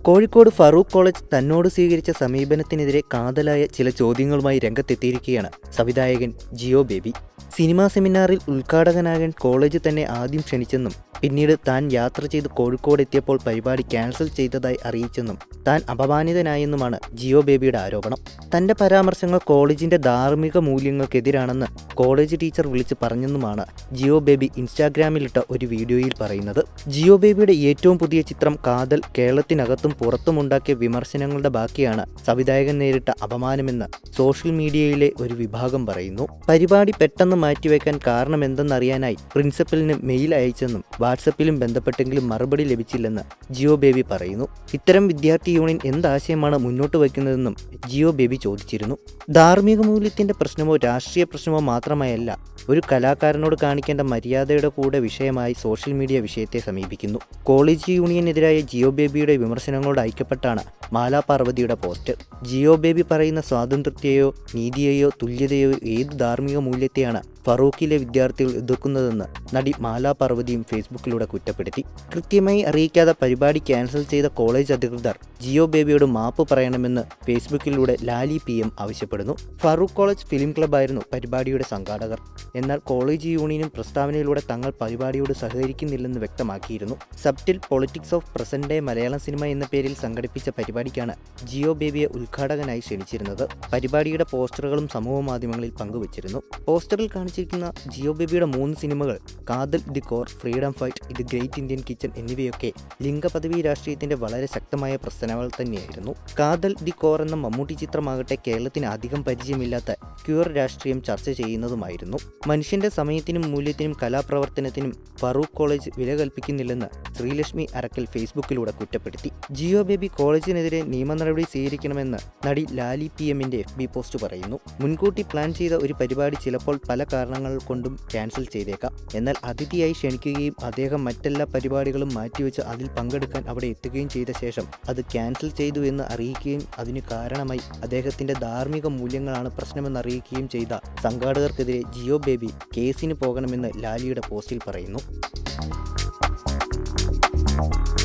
Kozhikode Farooq college തന്നോട് സ്വീകരിച്ച സമീപനത്തിനെതിരെ കാതലായ ചില ചോദ്യങ്ങളുമായി രംഗത്തെത്തിയിരിക്കുകയാണ് സംവിധായകൻ ജിയോ ബേബി. സിനിമാ സെമിനാറിൽ ഉദ്ഘാടകനാകാൻ കോളേജ് തന്നെ ആദ്യം ക്ഷണിച്ചെന്നും പിന്നീട് താൻ യാത്ര ചെയ്ത് കോഴിക്കോട് എത്തിയപ്പോൾ പരിപാടി ക്യാൻസൽ ചെയ്തതായി അറിയിച്ചെന്നും താൻ അപമാനിതനായെന്നുമാണ് ജിയോ ബേബിയുടെ ആരോപണം. തന്റെ പരാമർശങ്ങൾ കോളേജിന്റെ ധാർമ്മിക മൂല്യങ്ങൾക്കെതിരാണെന്ന് കോളേജ് ടീച്ചർ വിളിച്ച് പറഞ്ഞെന്നുമാണ് ജിയോ ബേബി ഇൻസ്റ്റാഗ്രാമിലിട്ട ഒരു വീഡിയോയിൽ പറയുന്നത്. ജിയോ ബേബിയുടെ ഏറ്റവും പുതിയ ചിത്രം കാതൽ കേരളത്തിനകത്തും പുറത്തുമുണ്ടാക്കിയ വിമർശനങ്ങളുടെ ബാക്കിയാണ് സംവിധായകൻ നേരിട്ട അപമാനമെന്ന് സോഷ്യൽ മീഡിയയിലെ ഒരു വിഭാഗം പറയുന്നു. പരിപാടി പെട്ടെന്ന് മാറ്റിവെക്കാൻ കാരണമെന്തെന്നറിയാനായി പ്രിൻസിപ്പലിന് മെയിൽ അയച്ചെന്നും വാട്സപ്പിലും ബന്ധപ്പെട്ടെങ്കിലും മറുപടി ലഭിച്ചില്ലെന്ന് ജിയോ ബേബി പറയുന്നു. ഇത്തരം വിദ്യാർത്ഥി യൂണിയൻ എന്താശയമാണ് മുന്നോട്ട് വയ്ക്കുന്നതെന്നും ജിയോ ബേബി ചോദിച്ചിരുന്നു. ധാർമ്മിക മൂല്യത്തിന്റെ പ്രശ്നമോ രാഷ്ട്രീയ പ്രശ്നമോ മാത്രമായല്ല, ഒരു കലാകാരനോട് കാണിക്കേണ്ട മര്യാദയുടെ കൂടെ വിഷയമായി സോഷ്യൽ മീഡിയ വിഷയത്തെ സമീപിക്കുന്നു. കോളേജ് യൂണിയനെതിരായ ജിയോ ബേബിയുടെ വിമർശനങ്ങളോട് ഐക്യപ്പെട്ടാണ് മാലാ പാർവതിയുടെ പോസ്റ്റ്. ജിയോ ബേബി പറയുന്ന സ്വാതന്ത്ര്യത്തെയോ നീതിയെയോ തുല്യതയോ ഏത് ധാർമ്മിക മൂല്യത്തെയാണ് ഫറൂഖിലെ വിദ്യാർത്ഥികൾ എതിർക്കുന്നതെന്ന് നടി മാലാ പാർവതിയും ഫേസ്ബുക്കിലൂടെ കുറ്റപ്പെടുത്തി. കൃത്യമായി അറിയിക്കാതെ പരിപാടി ക്യാൻസൽ ചെയ്ത കോളേജ് അധികൃതർ ജിയോ ബേബിയോട് മാപ്പ് പറയണമെന്ന് ഫേസ്ബുക്കിലൂടെ ലാലി PM ആവശ്യപ്പെടുന്നു. ഫറൂഖ് കോളേജ് ഫിലിം ക്ലബ്ബായിരുന്നു പരിപാടിയുടെ സംഘാടകർ. എന്നാൽ കോളേജ് യൂണിയനും പ്രസ്താവനയിലൂടെ തങ്ങൾ പരിപാടിയോട് സഹകരിക്കുന്നില്ലെന്ന് വ്യക്തമാക്കിയിരുന്നു. Subtle politics of present day Malayalam cinema എന്ന പേരിൽ സംഘടിപ്പിച്ച പരിപാടിക്കാണ് ജിയോ ബേബിയെ ഉദ്ഘാടകനായി ക്ഷണിച്ചിരുന്നത്. പരിപാടിയുടെ പോസ്റ്ററുകളും സമൂഹ മാധ്യമങ്ങളിൽ പങ്കുവച്ചിരുന്നു. പോസ്റ്ററിൽ കാണിച്ചിരിക്കുന്ന ജിയോ ബേബിയുടെ 3 സിനിമകൾ Kaathal, the core, freedom fight, the great Indian kitchen എന്നിവയൊക്കെ ലിംഗപദവി രാഷ്ട്രീയത്തിന്റെ വളരെ ശക്തമായ പ്രസ്താവനകൾ തന്നെയായിരുന്നു. കാതൽ, ദി കോർ എന്ന മമ്മൂട്ടി ചിത്രമാകട്ടെ കേരളത്തിന് അധികം പരിചയമില്ലാത്ത ക്യൂർ രാഷ്ട്രീയം ചർച്ച ചെയ്യുന്നതുമായിരുന്നു. മനുഷ്യന്റെ സമയത്തിനും മൂല്യത്തിനും കലാപ്രവർത്തനത്തിനും ഫറൂഖ് കോളേജ് വില കൽപ്പിക്കുന്നില്ലെന്ന് ശ്രീലക്ഷ്മി അറക്കൽ ഫേസ്ബുക്കിലൂടെ കുറ്റപ്പെടുത്തി. ജിയോ ബേബി കോളേജിനെതിരെ നിയമ നടപടി സ്വീകരിക്കണമെന്ന് നടി ലാലി PMന്റെ FB പോസ്റ്റ് പറയുന്നു. മുൻകൂട്ടി പ്ലാൻ ചെയ്ത ഒരു പരിപാടി ചിലപ്പോൾ പല കാരണങ്ങൾ കൊണ്ടും ക്യാൻസൽ ചെയ്തേക്കാം. എന്നാൽ അതിഥിയായി ക്ഷണിക്കുകയും അദ്ദേഹം മറ്റെല്ലാ പരിപാടികളും മാറ്റിവെച്ച് അതിൽ പങ്കെടുക്കാൻ അവിടെ എത്തുകയും ചെയ്ത ശേഷം അത് ക്യാൻസൽ ചെയ്തു എന്ന് അറിയിക്കുകയും അതിന് കാരണമായി അദ്ദേഹത്തിന്റെ ധാർമ്മിക മൂല്യങ്ങളാണ് പ്രശ്നമെന്നറിയിക്കുകയും ചെയ്ത സംഘാടകർക്കെതിരെ ജിയോ ബേബി കേസിന് പോകണമെന്ന് ലാലിയുടെ പോസ്റ്റിൽ പറയുന്നു.